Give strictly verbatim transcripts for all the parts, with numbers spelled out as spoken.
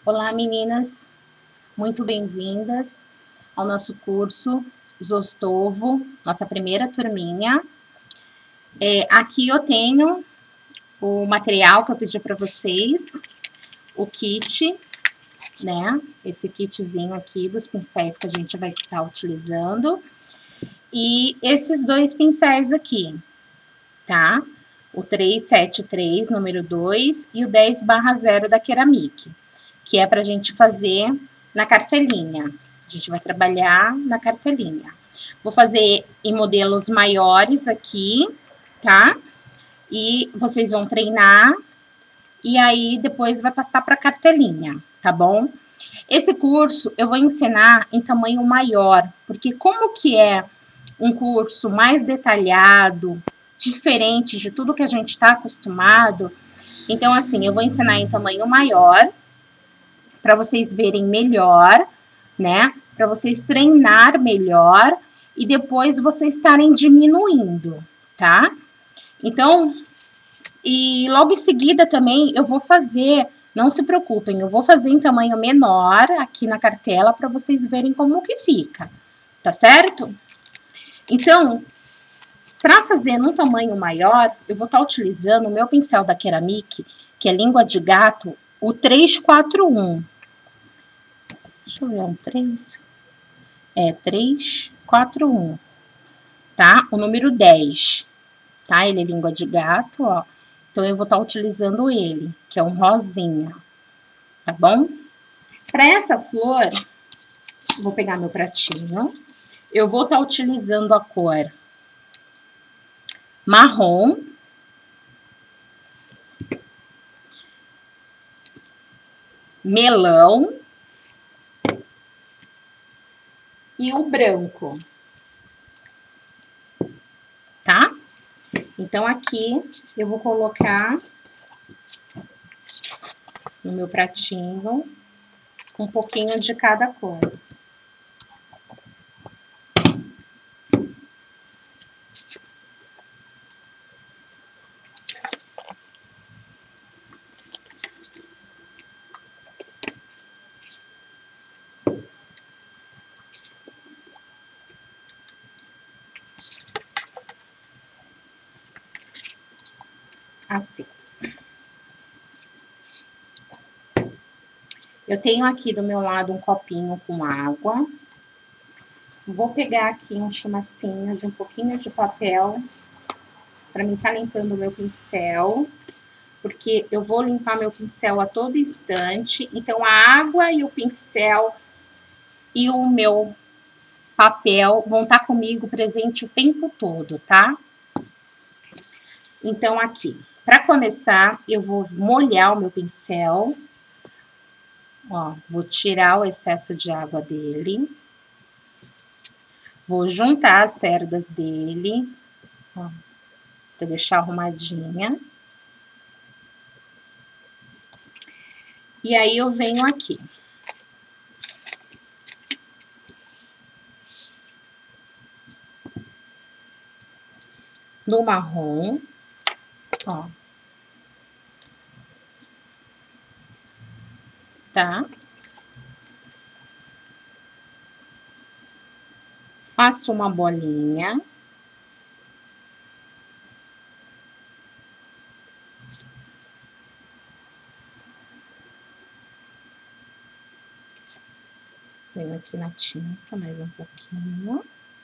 Olá, meninas, muito bem-vindas ao nosso curso Zostovo, nossa primeira turminha. É, aqui eu tenho o material que eu pedi para vocês, o kit, né? Esse kitzinho aqui dos pincéis que a gente vai estar utilizando. E esses dois pincéis aqui, tá? O três sete três, número dois, e o dez barra zero da Ceramic, que é para a gente fazer na cartelinha. A gente vai trabalhar na cartelinha. Vou fazer em modelos maiores aqui, tá? E vocês vão treinar, e aí depois vai passar para cartelinha, tá bom? Esse curso eu vou ensinar em tamanho maior, porque como que é um curso mais detalhado, diferente de tudo que a gente está acostumado, então assim, eu vou ensinar em tamanho maior, para vocês verem melhor, né? Para vocês treinar melhor e depois vocês estarem diminuindo, tá? Então, e logo em seguida também eu vou fazer, não se preocupem, eu vou fazer em tamanho menor aqui na cartela para vocês verem como que fica, tá certo? Então, para fazer num tamanho maior, eu vou estar utilizando o meu pincel da Ceramic, que é língua de gato, o três quatro um. Deixa eu ver, um três. É, três quatro um, tá? O número dez, tá? Ele é língua de gato, ó. Então, eu vou estar utilizando ele, que é um rosinha, tá bom? Para essa flor, vou pegar meu pratinho. Eu vou estar utilizando a cor marrom. Melão. E o branco, tá? Então, aqui eu vou colocar no meu pratinho um pouquinho de cada cor. Assim. Eu tenho aqui do meu lado um copinho com água. Vou pegar aqui um chumacinho de um pouquinho de papel para mim estar limpando o meu pincel, porque eu vou limpar meu pincel a todo instante. Então, a água e o pincel e o meu papel vão estar comigo presente o tempo todo, tá? Então, aqui, para começar, eu vou molhar o meu pincel. Ó, vou tirar o excesso de água dele. Vou juntar as cerdas dele, ó, para deixar arrumadinha. E aí, eu venho aqui. No marrom, ó. Tá? Faço uma bolinha. Venho aqui na tinta mais um pouquinho.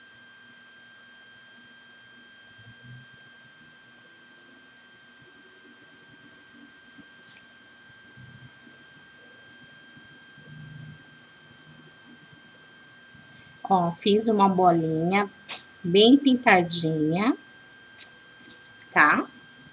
Ó, fiz uma bolinha bem pintadinha, tá?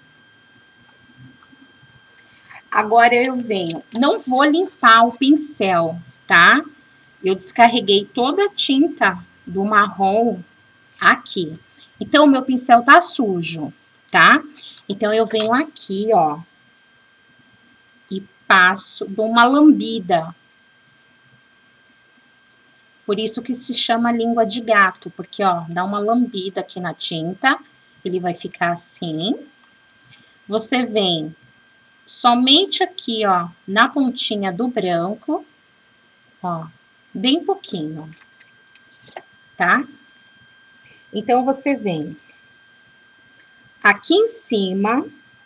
Agora eu venho, não vou limpar o pincel, tá? Eu descarreguei toda a tinta do marrom aqui. Então, o meu pincel tá sujo, tá? Então, eu venho aqui, ó, e passo, dou uma lambida. Por isso que se chama língua de gato, porque, ó, dá uma lambida aqui na tinta, ele vai ficar assim. Você vem somente aqui, ó, na pontinha do branco, ó, bem pouquinho, tá? Então, você vem aqui em cima,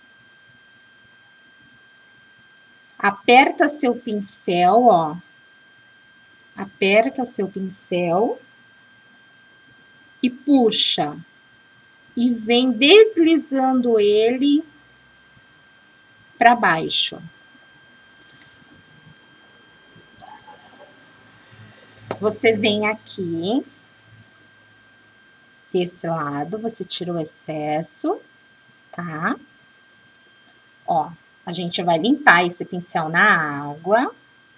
aperta seu pincel, ó, aperta seu pincel e puxa, e vem deslizando ele para baixo. Você vem aqui, desse lado, você tira o excesso, tá? Ó, a gente vai limpar esse pincel na água.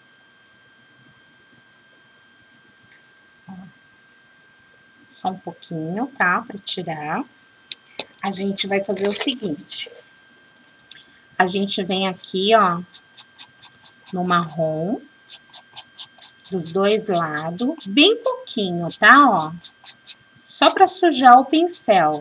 Ó, só um pouquinho, tá? Para tirar. A gente vai fazer o seguinte. A gente vem aqui, ó, no marrom, dos dois lados, bem pouquinho, tá? Ó, só para sujar o pincel.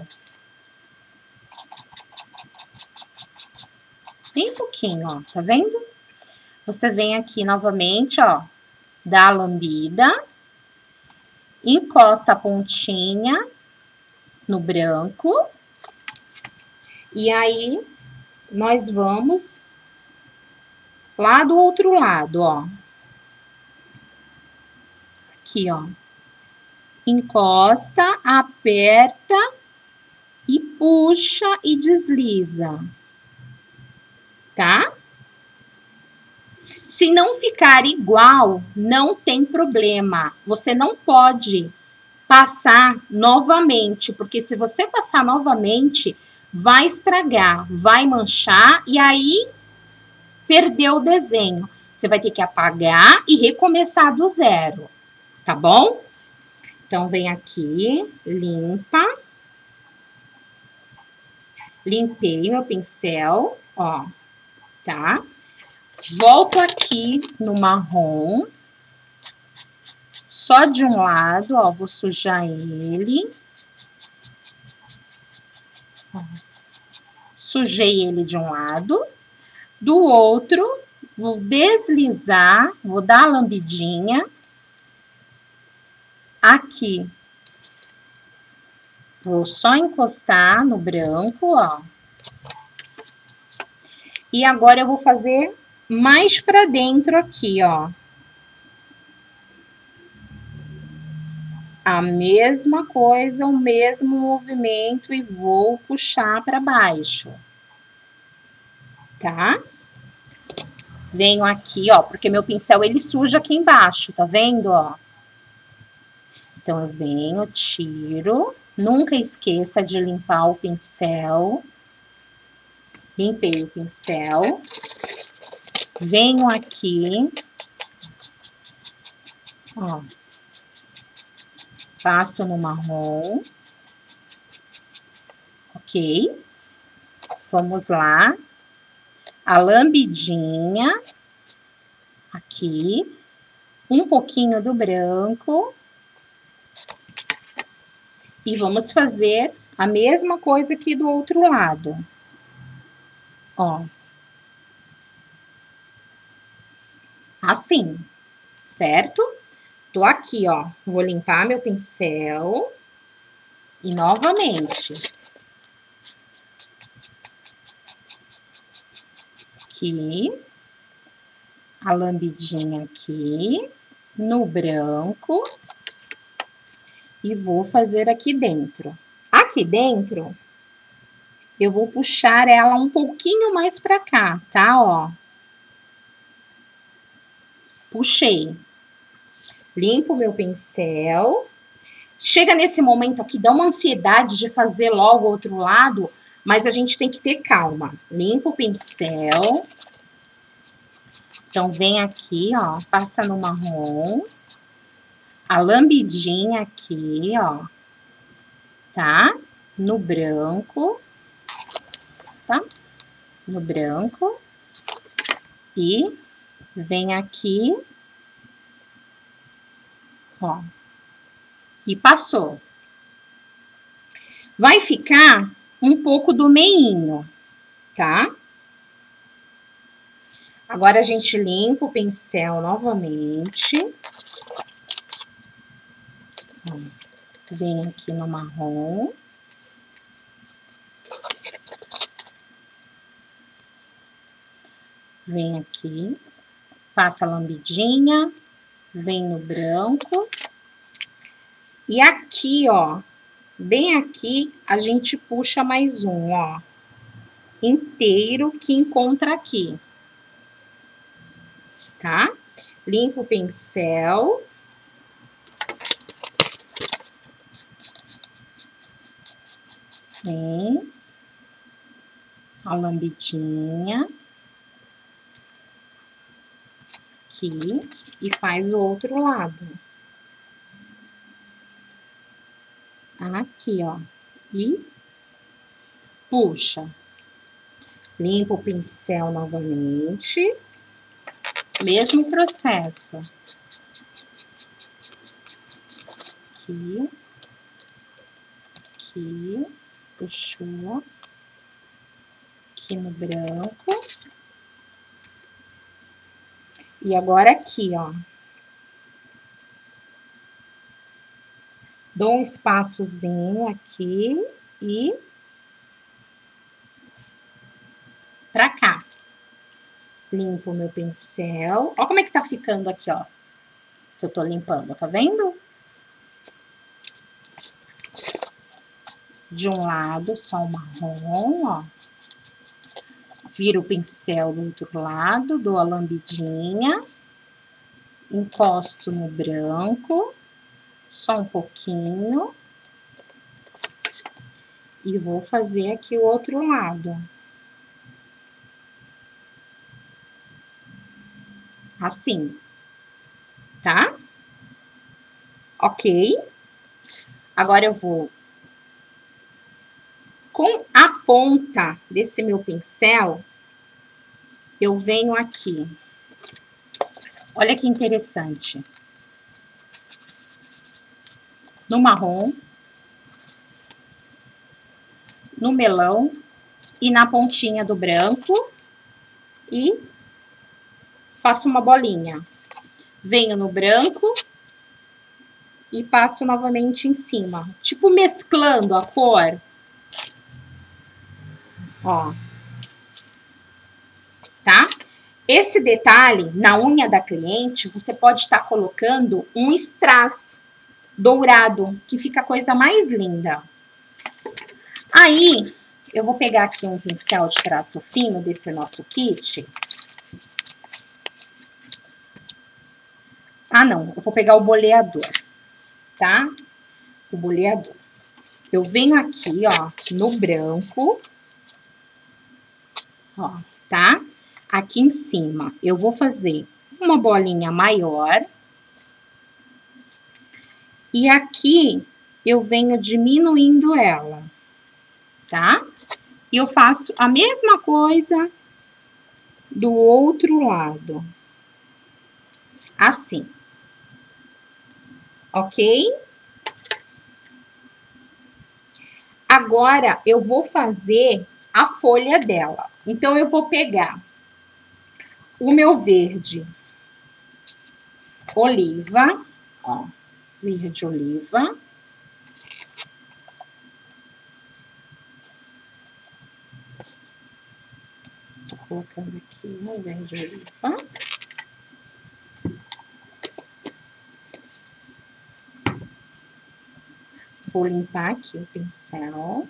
Bem pouquinho, ó, tá vendo? Você vem aqui novamente, ó, dá a lambida, encosta a pontinha no branco, e aí nós vamos lá do outro lado, ó. Aqui, ó. Encosta, aperta e puxa e desliza. Tá? Se não ficar igual, não tem problema. Você não pode passar novamente, porque se você passar novamente, vai estragar, vai manchar e aí perdeu o desenho. Você vai ter que apagar e recomeçar do zero, tá bom? Então, vem aqui, limpa. Limpei meu pincel, ó, tá? Volto aqui no marrom. Só de um lado, ó, vou sujar ele. Ó, sujei ele de um lado. Do outro, vou deslizar, vou dar a lambidinha. Aqui. Vou só encostar no branco, ó. E agora eu vou fazer mais pra dentro aqui, ó. A mesma coisa, o mesmo movimento e vou puxar pra baixo. Tá? Venho aqui, ó, porque meu pincel ele suja aqui embaixo, tá vendo, ó? Então, eu venho, tiro. Nunca esqueça de limpar o pincel. Limpei o pincel. Venho aqui. Ó. Passo no marrom. Ok. Vamos lá. A lambidinha. Aqui. Um pouquinho do branco. E vamos fazer a mesma coisa aqui do outro lado. Ó. Assim, certo? Tô aqui, ó. Vou limpar meu pincel. E novamente. Aqui. A lambidinha aqui. No branco. E vou fazer aqui dentro. Aqui dentro, eu vou puxar ela um pouquinho mais pra cá, tá? Ó. Puxei. Limpo meu pincel. Chega nesse momento aqui, dá uma ansiedade de fazer logo o outro lado, mas a gente tem que ter calma. Limpo o pincel. Então, vem aqui, ó, passa no marrom. A lambidinha aqui, ó, tá? No branco, tá? No branco. E vem aqui, ó, e passou. Vai ficar um pouco do meinho, tá? Agora, a gente limpa o pincel novamente. Ó, vem aqui no marrom. Vem aqui, passa a lambidinha, vem no branco. E aqui, ó, bem aqui, a gente puxa mais um, ó, inteiro que encontra aqui. Tá? Limpa o pincel. Vem. A lambidinha. Aqui. E faz o outro lado. Aqui, ó. E puxa. Limpa o pincel novamente. Mesmo processo. Aqui. Aqui. Puxou. Aqui no branco. E agora aqui, ó. Dou um espaçozinho aqui e pra cá. Limpo o meu pincel. Ó como é que tá ficando aqui, ó. Que eu tô limpando, tá vendo? De um lado, só o marrom, ó. Viro o pincel do outro lado, dou a lambidinha. Encosto no branco. Só um pouquinho. E vou fazer aqui o outro lado. Assim. Tá? Ok. Agora eu vou... Com a ponta desse meu pincel, eu venho aqui. Olha que interessante. No marrom, no melão e na pontinha do branco e faço uma bolinha. Venho no branco e passo novamente em cima, tipo mesclando a cor. Ó. Tá? Esse detalhe, na unha da cliente, você pode estar colocando um strass dourado, que fica a coisa mais linda. Aí, eu vou pegar aqui um pincel de traço fino desse nosso kit. Ah, não, eu vou pegar o boleador, tá? O boleador. Eu venho aqui, ó, no branco, ó, tá? Aqui em cima, eu vou fazer uma bolinha maior. E aqui, eu venho diminuindo ela, tá? E eu faço a mesma coisa do outro lado. Assim. Ok? Agora, eu vou fazer a folha dela. Então, eu vou pegar o meu verde oliva, ó, verde oliva. Tô colocando aqui o verde oliva. Vou limpar aqui o pincel.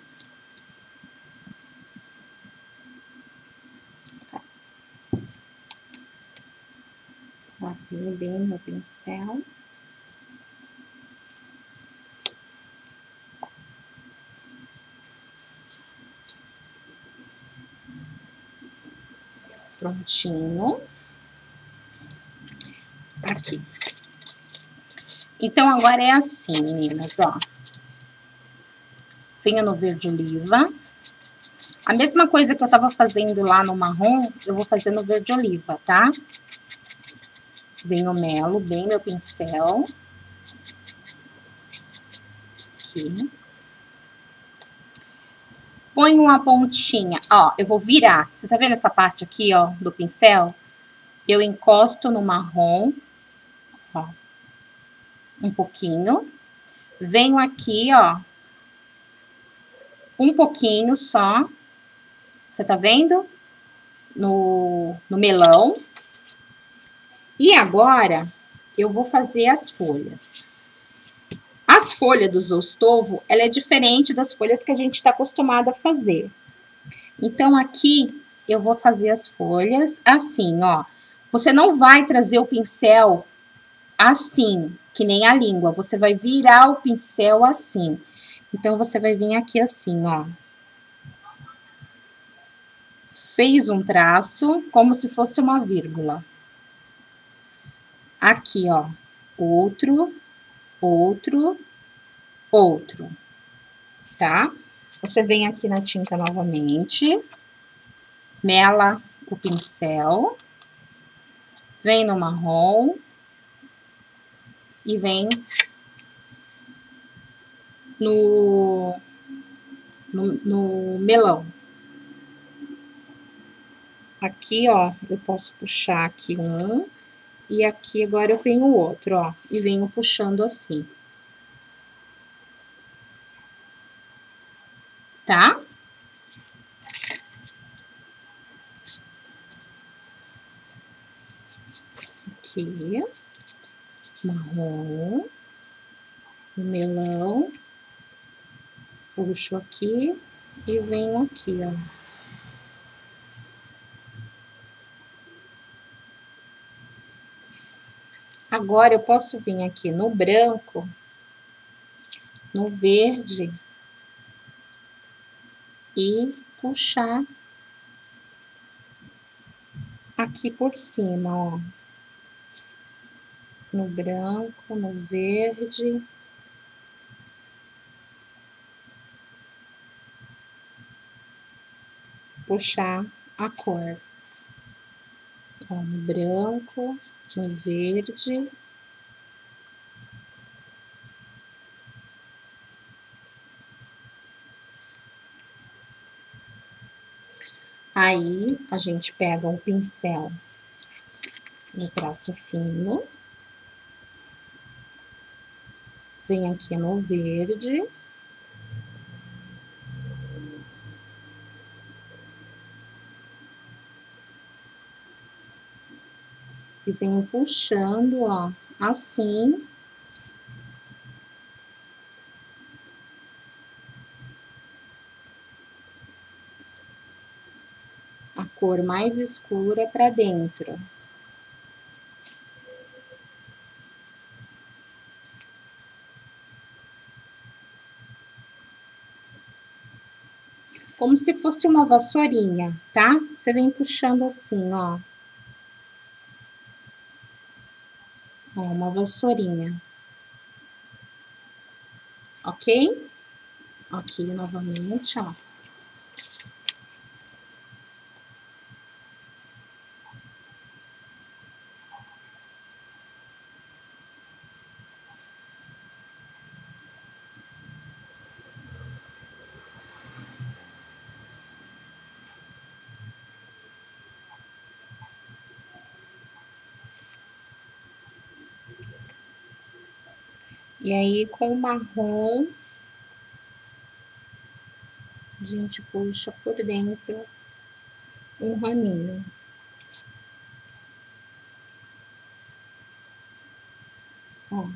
Lavei bem meu pincel. Prontinho. Aqui. Então, agora é assim, meninas, ó. Venho no verde oliva. A mesma coisa que eu tava fazendo lá no marrom, eu vou fazer no verde oliva, tá? Venho melo bem meu pincel. Aqui. Ponho uma pontinha, ó, eu vou virar. Você tá vendo essa parte aqui, ó, do pincel? eu encosto no marrom, ó, um pouquinho. Venho aqui, ó, um pouquinho só. Você tá vendo? No, no melão. E agora, eu vou fazer as folhas. As folhas do Zostovo, ela é diferente das folhas que a gente tá acostumado a fazer. Então, aqui, eu vou fazer as folhas assim, ó. Você não vai trazer o pincel assim, que nem a língua. Você vai virar o pincel assim. Então, você vai vir aqui assim, ó. Fez um traço, como se fosse uma vírgula. Aqui, ó. Outro, outro, outro. Tá? Você vem aqui na tinta novamente. Mela o pincel. Vem no marrom. E vem no, no, no melão. Aqui, ó, eu posso puxar aqui um, e aqui agora eu venho o outro, ó, e venho puxando assim. Tá? Aqui, marrom, o melão, puxo aqui e venho aqui, ó. Agora, eu posso vir aqui no branco, no verde, e puxar aqui por cima, ó. No branco, no verde. Puxar a cor. Ó, no branco, no verde. Aí, a gente pega um pincel de traço fino. Vem aqui no verde. E venho puxando, ó, assim. A cor mais escura para dentro. Como se fosse uma vassourinha, tá? Você vem puxando assim, ó. Ó, uma vassourinha. Ok? Aqui novamente, ó. E aí, com o marrom, a gente puxa por dentro um raminho. Ó.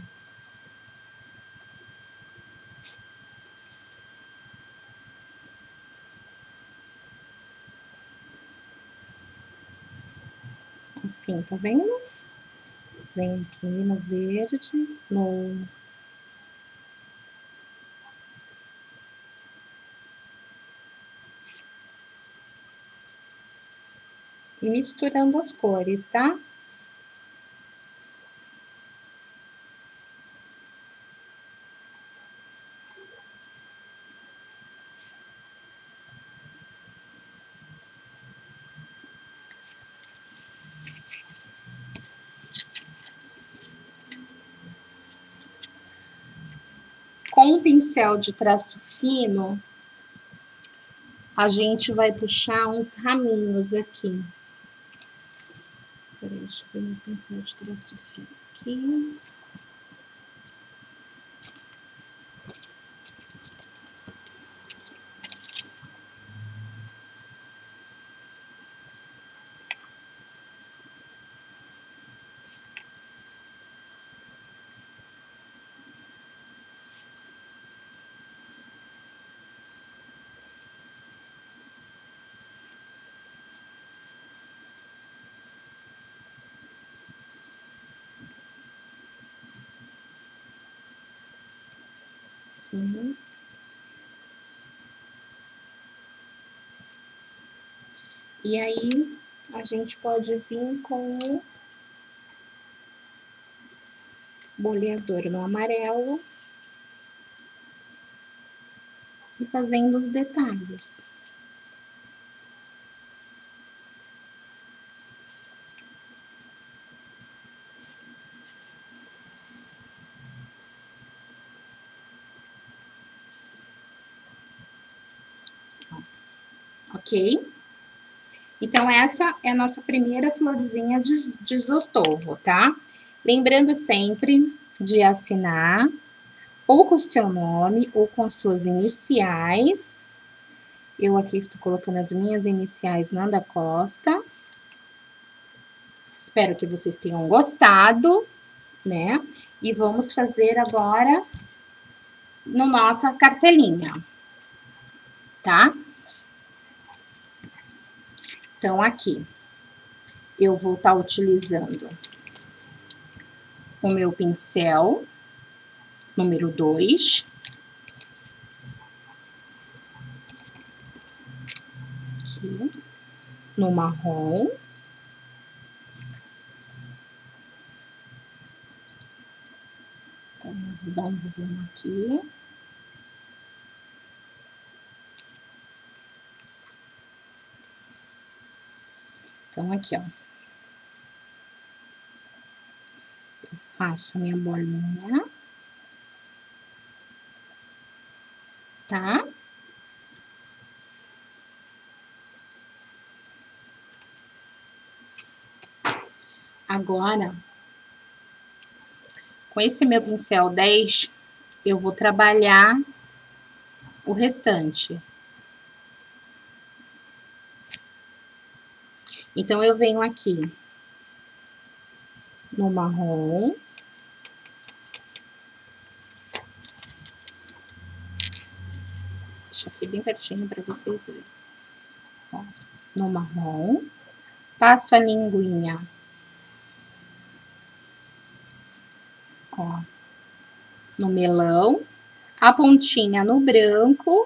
Assim, tá vendo? Vem aqui no verde, no... E misturando as cores, tá? Com um pincel de traço fino, a gente vai puxar uns raminhos aqui. Peraí, deixa eu ver meu pincel de traço fino aqui. Sim. E aí, a gente pode vir com o boleador no amarelo e fazendo os detalhes. Ok? Então, essa é a nossa primeira florzinha de, de Zostovo, tá? Lembrando sempre de assinar ou com o seu nome ou com as suas iniciais. Eu aqui estou colocando as minhas iniciais, Nanda Costa. Espero que vocês tenham gostado, né? E vamos fazer agora no nossa cartelinha, tá? Então, aqui, eu vou estar utilizando o meu pincel número dois. Aqui, no marrom. Então, vou dar um zoom aqui. Então, aqui, ó. Eu faço a minha bolinha. Tá? Agora, com esse meu pincel dez, eu vou trabalhar o restante. Então, eu venho aqui no marrom. Deixa aqui bem pertinho para vocês verem. Ó, no marrom. Passo a linguinha. Ó, no melão. A pontinha no branco.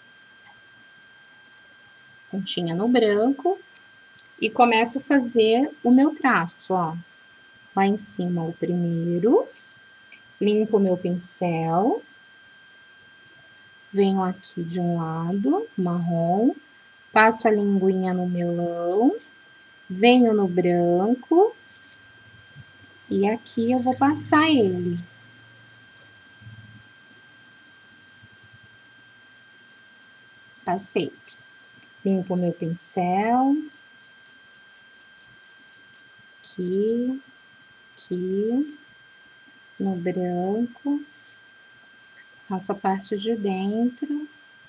Pontinha no branco. E começo a fazer o meu traço, ó. Lá em cima o primeiro. Limpo o meu pincel. Venho aqui de um lado, marrom. Passo a linguinha no melão. Venho no branco. E aqui eu vou passar ele. Passei. Limpo o meu pincel. Aqui. Aqui. No branco. Faço a parte de dentro.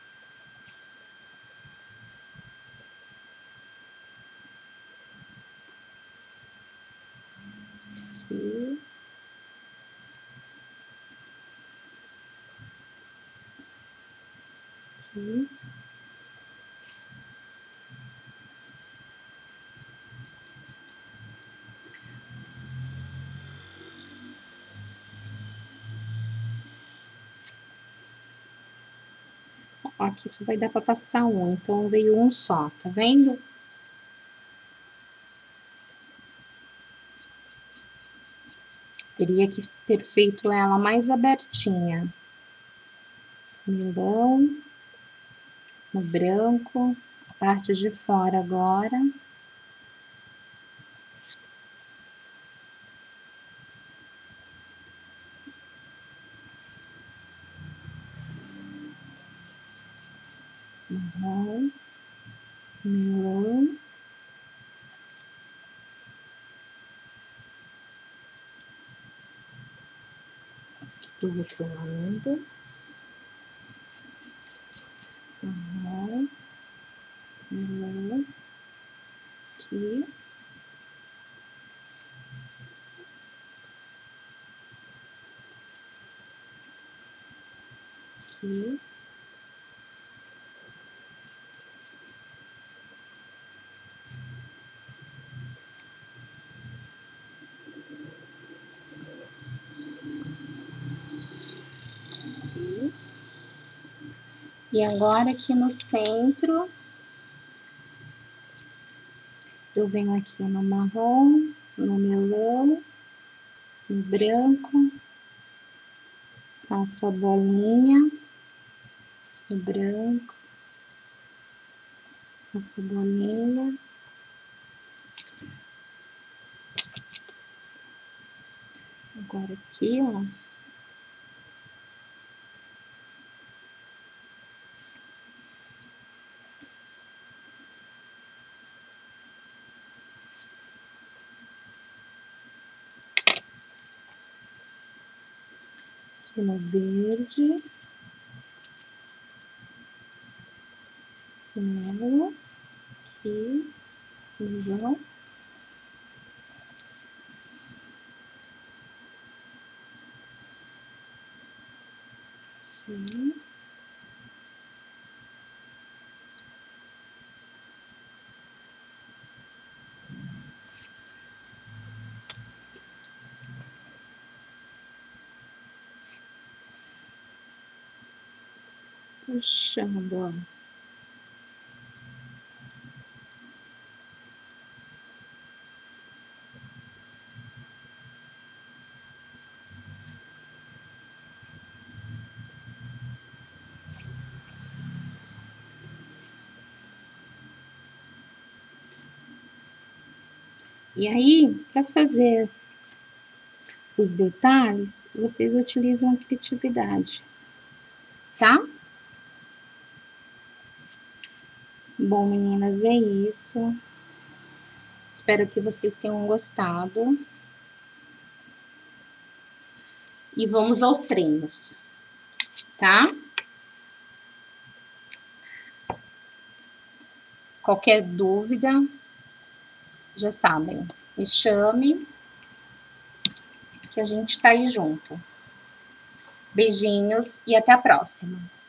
Aqui. Aqui. Ó, aqui só vai dar pra passar um, então veio um só, tá vendo? Teria que ter feito ela mais abertinha. Melão. No branco. A parte de fora agora. Marrom. Melão. do outro lado. Uhum. Uhum. Aqui. Aqui. Aqui. E agora aqui no centro, eu venho aqui no marrom, no melão, no branco, faço a bolinha no branco, faço a bolinha. Agora aqui, ó. Aqui no verde. Primeiro, aqui, visual. Aqui. Puxando, ó. E aí, para fazer os detalhes, vocês utilizam a criatividade, tá? Bom, meninas, é isso. Espero que vocês tenham gostado. E vamos aos treinos, tá? Qualquer dúvida, já sabem, me chame, que a gente tá aí junto. Beijinhos e até a próxima.